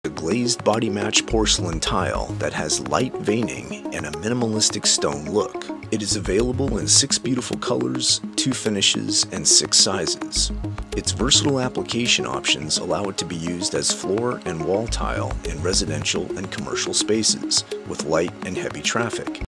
A glazed body match porcelain tile that has light veining and a minimalistic stone look. It is available in 6 beautiful colors, 2 finishes, and 6 sizes. Its versatile application options allow it to be used as floor and wall tile in residential and commercial spaces with light and heavy traffic.